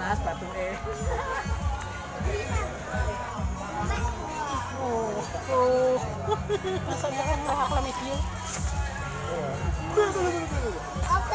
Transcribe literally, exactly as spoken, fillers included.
Mas batu eh. Oh, oh. Masa jangan ngelak lagi dia. Oke.